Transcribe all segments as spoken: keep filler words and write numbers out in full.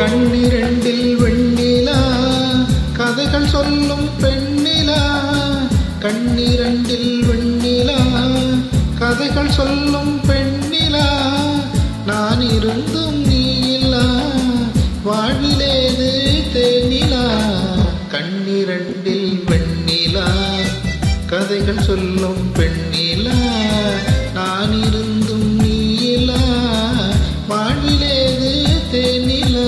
கண்ணிரண்டில் வெண்ணிலா கதைகள் சொல்லும் பெண்ணிலா கண்ணிரண்டில் வெண்ணிலா கதைகள் சொல்லும் பெண்ணிலா நான் இருந்தும் நீ இல்லா வாழ்விலேது தேனிலா கண்ணிரண்டில் வெண்ணிலா கதைகள் சொல்லும் பெண்ணிலா நான் இருந்தும் நீ இல்லா வாழ்விலேது தேனிலா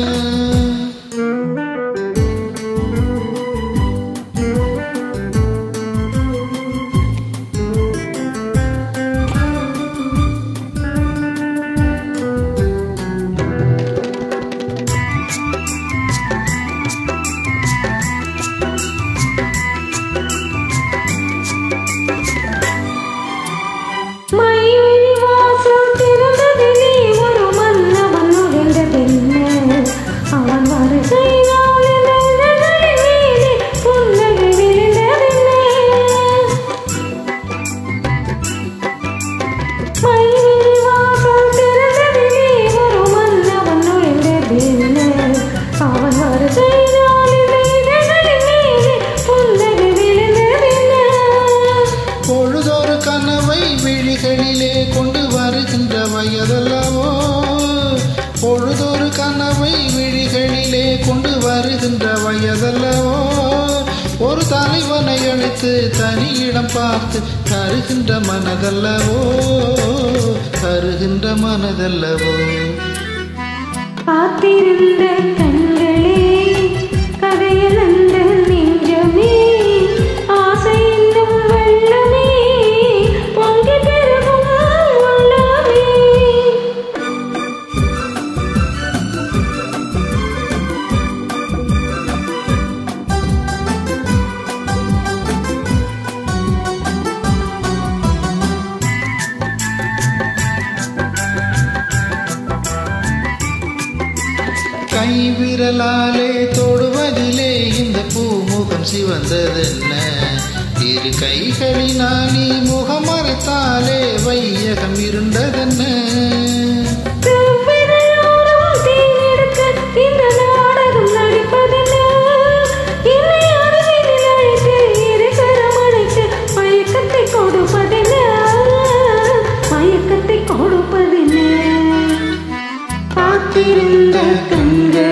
கொண்டு வருகின்ற வயதல்லவோ பொழுதொரு கனவை விழிகளிலே கொண்டு வருகின்ற வயதல்லவோ ஒரு தலைவனை அழைத்து தனியிடம் பார்த்து தருகின்ற மனதல்லவோ தருகின்ற மனதல்லவோ காத்திருந்த கண்களே கதையில் அந்த நெஞ்சமே ஆசை என்னும் வெள்ளமே பொங்கி பெருகும் உள்ளமே கைவிரலாலே தொடுவதிலே இந்த பூமுகம் சிவந்ததென்ன இரு கைகளினாலி முகம் மறைத்தாலே வையகம் இருண்டதென்ன காத்திருந்த கண்கள்